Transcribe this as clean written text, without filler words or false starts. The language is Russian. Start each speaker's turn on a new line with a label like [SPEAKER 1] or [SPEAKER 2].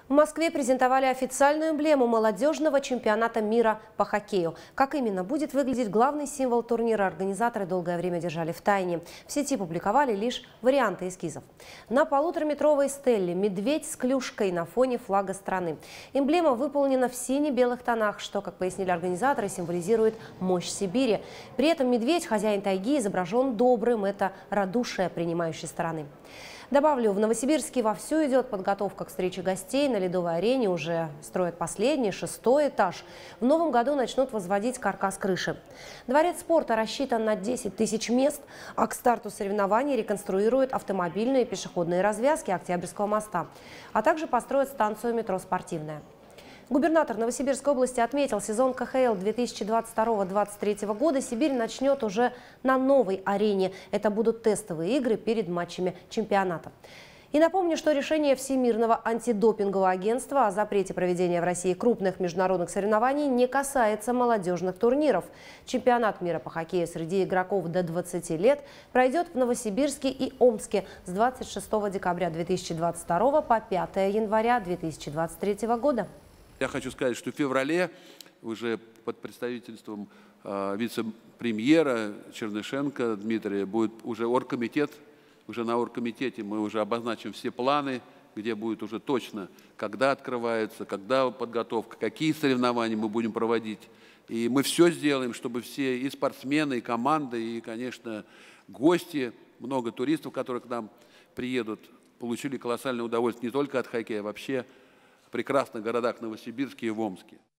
[SPEAKER 1] В Москве презентовали официальную эмблему молодежного чемпионата мира по хоккею. Как именно будет выглядеть главный символ турнира, организаторы долгое время держали в тайне. В сети публиковали лишь варианты эскизов. На полутораметровой стелле медведь с клюшкой на фоне флага страны. Эмблема выполнена в сине-белых тонах, что, как пояснили организаторы, символизирует мощь Сибири. При этом медведь, хозяин тайги, изображен добрым. Это радушие принимающей стороны. Добавлю, в Новосибирске вовсю идет подготовка к встрече гостей. На ледовой арене уже строят последний, 6-й этаж. В новом году начнут возводить каркас крыши. Дворец спорта рассчитан на 10 тысяч мест, а к старту соревнований реконструируют автомобильные и пешеходные развязки Октябрьского моста, а также построят станцию метро «Спортивная». Губернатор Новосибирской области отметил, сезон КХЛ 2022-2023 года Сибирь начнет уже на новой арене. Это будут тестовые игры перед матчами чемпионата. И напомню, что решение Всемирного антидопингового агентства о запрете проведения в России крупных международных соревнований не касается молодежных турниров. Чемпионат мира по хоккею среди игроков до 20 лет пройдет в Новосибирске и Омске с 26 декабря 2022 по 5 января 2023 года.
[SPEAKER 2] Я хочу сказать, что в феврале уже под представительством вице-премьера Чернышенко Дмитрия будет уже оргкомитет. Уже на оргкомитете мы уже обозначим все планы, где будет уже точно, когда открывается, когда подготовка, какие соревнования мы будем проводить. И мы все сделаем, чтобы все и спортсмены, и команды, и, конечно, гости, много туристов, которые к нам приедут, получили колоссальное удовольствие не только от хоккея, а вообще в прекрасных городах Новосибирске и в Омске.